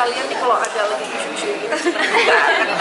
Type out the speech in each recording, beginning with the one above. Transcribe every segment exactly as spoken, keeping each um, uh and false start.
kalian nih kalau ada lagi isu-isu gitu seneng juga.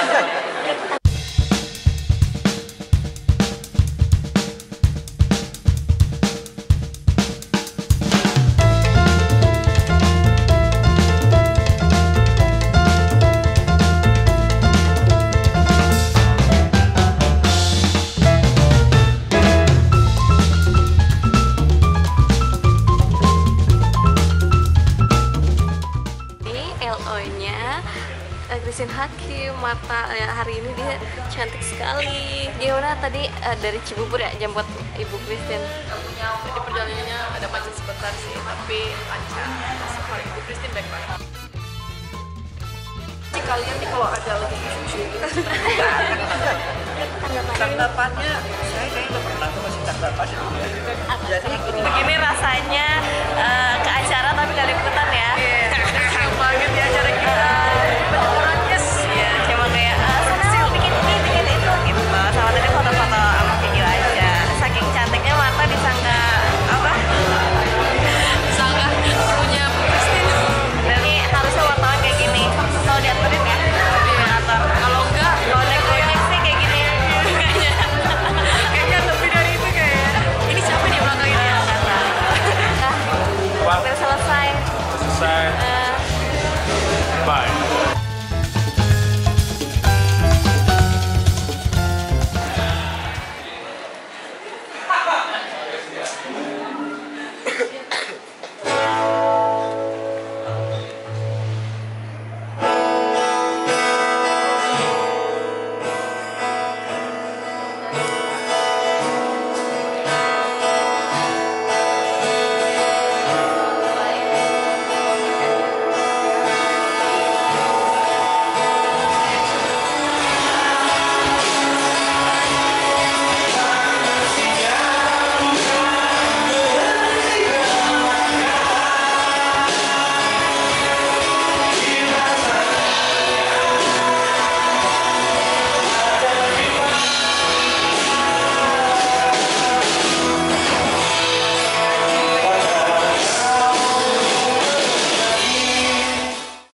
Christine Hakim, Marta ya, hari ini dia cantik sekali. Gimana tadi uh, dari Cibubur ya jemput Ibu Christine? Jadi perjalanannya ada macet sebentar sih, tapi lancar. Sekarang Ibu Christine baik banget. Jadi kalian nih kalau ada lagi isu-isu gitu seneng juga. Tanggapannya, saya kayaknya udah pernah tuh masih tanggapannya. Jadi Begini rasanya uh, ke acara tapi nggak liputan ya? Iya, senang banget ya.